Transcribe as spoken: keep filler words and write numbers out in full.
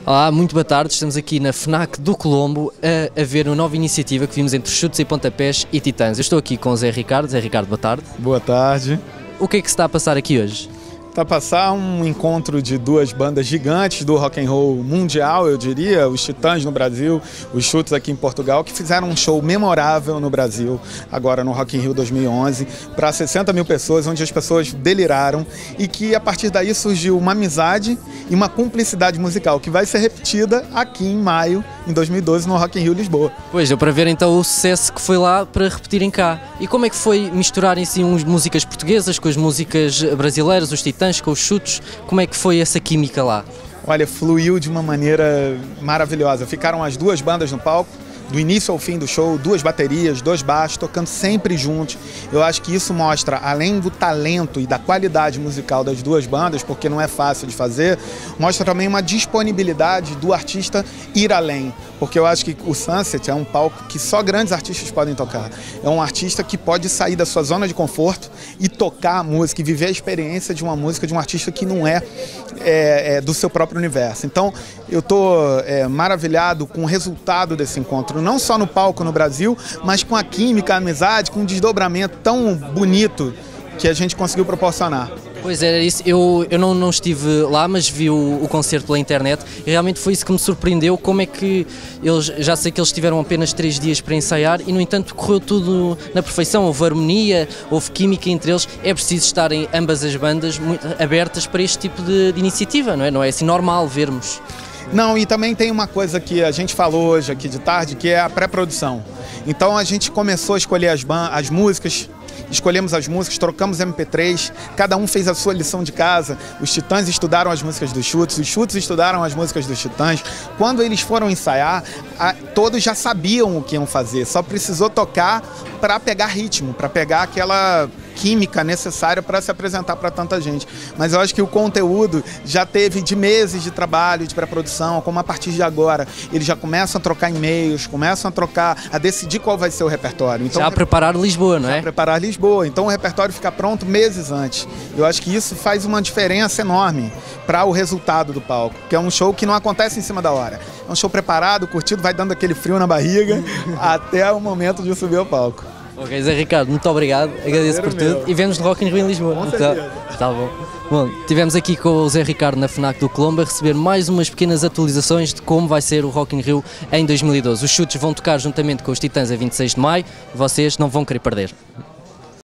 Olá, muito boa tarde. Estamos aqui na FNAC do Colombo a, a ver uma nova iniciativa que vimos entre Chutes e Pontapés e Titãs. Eu estou aqui com o Zé Ricardo. Zé Ricardo, boa tarde. Boa tarde. O que é que se está a passar aqui hoje? Está a passar um encontro de duas bandas gigantes do rock and roll mundial, eu diria, os Titãs no Brasil, os Chutes aqui em Portugal, que fizeram um show memorável no Brasil, agora no Rock in Rio dois mil e onze, para sessenta mil pessoas, onde as pessoas deliraram e que a partir daí surgiu uma amizade e uma cumplicidade musical que vai ser repetida aqui em maio, em dois mil e doze, no Rock in Rio Lisboa. Pois, deu para ver então o sucesso que foi lá para repetirem cá. E como é que foi misturarem assim as músicas portuguesas com as músicas brasileiras, os Titãs, com os Chutes? Como é que foi essa química lá? Olha, fluiu de uma maneira maravilhosa. Ficaram as duas bandas no palco, do início ao fim do show, duas baterias, dois baixos, tocando sempre juntos. Eu acho que isso mostra, além do talento e da qualidade musical das duas bandas, porque não é fácil de fazer, mostra também uma disponibilidade do artista ir além. Porque eu acho que o Sunset é um palco que só grandes artistas podem tocar. É um artista que pode sair da sua zona de conforto e tocar a música e viver a experiência de uma música de um artista que não é, é, é do seu próprio universo. Então, eu estou é, maravilhado com o resultado desse encontro, não só no palco no Brasil, mas com a química, a amizade, com um desdobramento tão bonito que a gente conseguiu proporcionar. Pois era isso, eu, eu não, não estive lá, mas vi o, o concerto pela internet e realmente foi isso que me surpreendeu, como é que eles, já sei que eles tiveram apenas três dias para ensaiar e no entanto correu tudo na perfeição, houve harmonia, houve química entre eles, é preciso estarem ambas as bandas muito abertas para este tipo de, de iniciativa, não é? Não é assim normal vermos. Não, e também tem uma coisa que a gente falou hoje aqui de tarde, que é a pré-produção. Então a gente começou a escolher as, as músicas, escolhemos as músicas, trocamos M P três, cada um fez a sua lição de casa. Os Titãs estudaram as músicas dos Chutes, os Chutes estudaram as músicas dos Titãs. Quando eles foram ensaiar, a, todos já sabiam o que iam fazer, só precisou tocar para pegar ritmo, para pegar aquela química necessária para se apresentar para tanta gente. Mas eu acho que o conteúdo já teve de meses de trabalho, de pré-produção, como a partir de agora eles já começam a trocar e-mails, começam a trocar, a decidir qual vai ser o repertório. Então, já a preparar Lisboa, não é? Já preparar Lisboa. Então o repertório fica pronto meses antes. Eu acho que isso faz uma diferença enorme para o resultado do palco, que é um show que não acontece em cima da hora. É um show preparado, curtido, vai dando aquele frio na barriga até o momento de subir ao palco. Ok, Zé Ricardo, muito obrigado, agradeço por tudo meu. E vemos no Rock in Rio em Lisboa. Com então, tá bom. Bom, estivemos aqui com o Zé Ricardo na FNAC do Colombo a receber mais umas pequenas atualizações de como vai ser o Rock in Rio em dois mil e doze. Os Chutes vão tocar juntamente com os Titãs a vinte e seis de maio, vocês não vão querer perder.